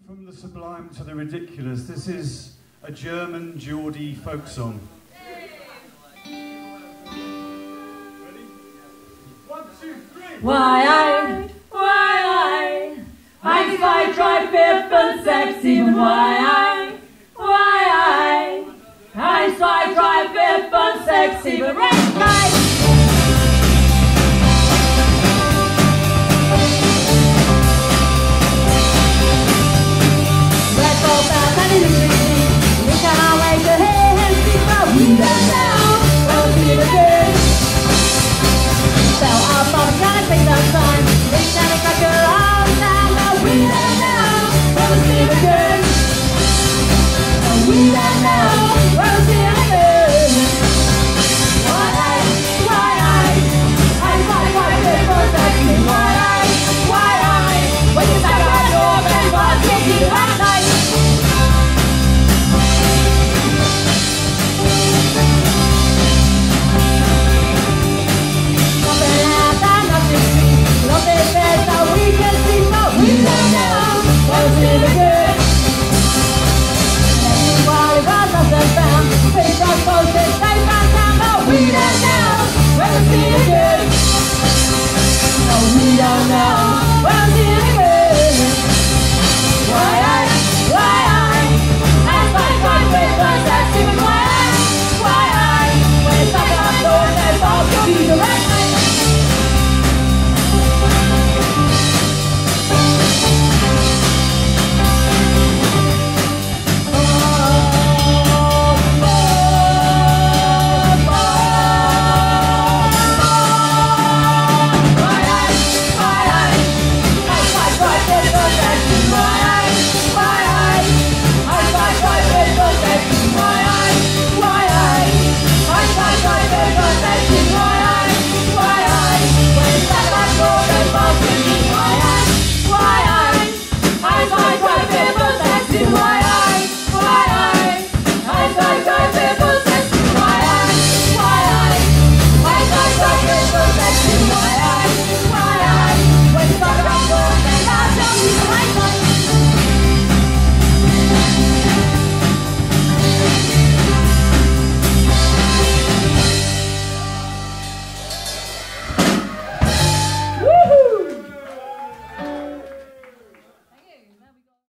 From the sublime to the ridiculous, this is a German Geordie folk song. Why zwei, drei, vier, fünf, sechs, sieben, why I, zwei, drei, vier, fünf, sechs, sieben, right. We cannot wait to hear him speak, but we don't know where we'll see it again. Fell up on the kind of thing that time. It's never like a long time, but we don't know where we'll see it again. We don't know.